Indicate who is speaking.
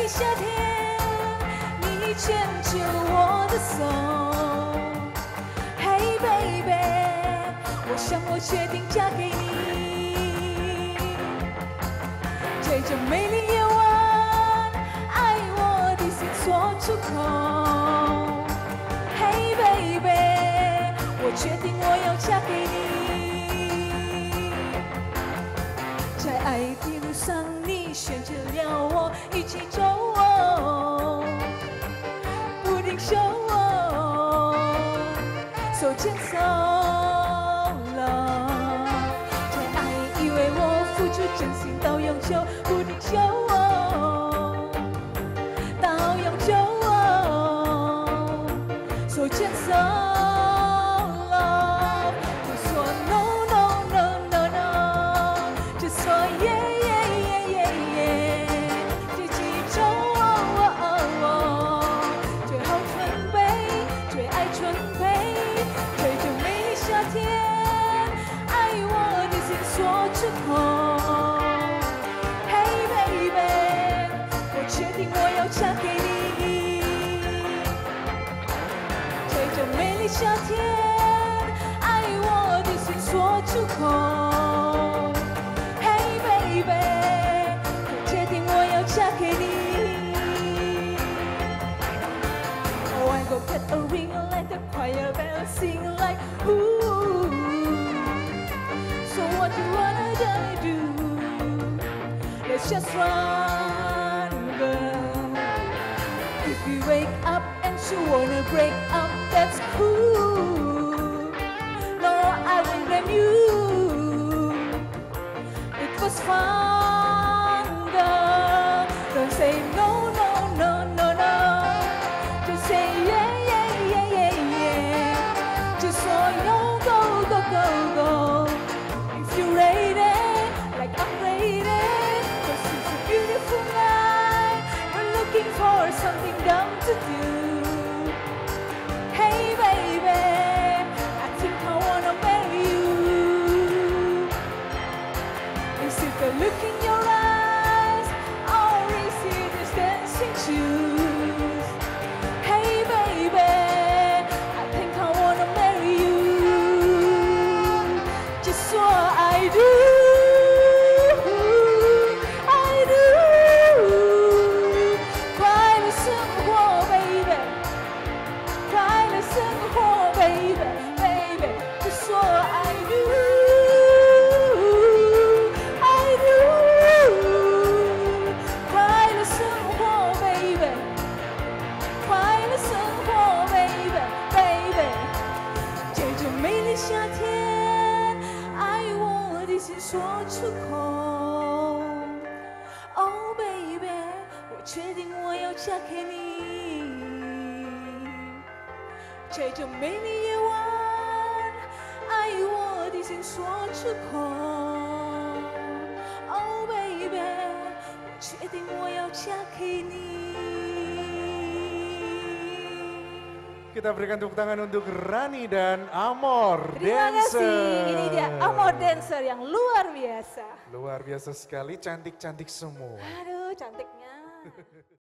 Speaker 1: 丽夏天，你牵着我的手。Hey baby， 我想我决定嫁给你。这种美丽夜晚，爱我的心说出口。Hey baby， 我决定我要嫁给你。在爱的路上，你选择了我一起走，不停手手牵手了。在爱以为我付出真心到永久，不停手到永久，手牵手。Hey baby， 我决定我要嫁给你。这种美丽夏天，爱我的心说出口。Hey baby， 我决定我要嫁给你。Oh I go get a ring like the choir bells sing like ooh。So what you wanna do? Let's just run, girl. If you wake up and you wanna break up, that's cool. No, I won't blame you. It was fun, girl. Don't say no, no, no, no, no. Just say yeah, yeah, yeah, yeah, yeah. Just so you go, go, go, go. You're ready, like I'm ready. Cause it's a beautiful night. We're looking for something dumb to do. Hey baby, I think I wanna marry you. Is it the look in your eyes, or is it this dancing shoes? Hey baby, I think I wanna marry you. Just so I do.夏天，爱我的心说出口。Oh baby， 我决定我要嫁给你。这种美丽夜晚，爱我的心说出口。Oh baby， 我决定我要嫁给你。
Speaker 2: Kita berikan tepuk tangan untuk Rani dan Amor
Speaker 1: Terima
Speaker 2: Dancer.
Speaker 1: kasih, ini dia Amor Dancer yang luar biasa.
Speaker 2: Luar biasa sekali, cantik-cantik semua.
Speaker 1: Aduh, cantiknya.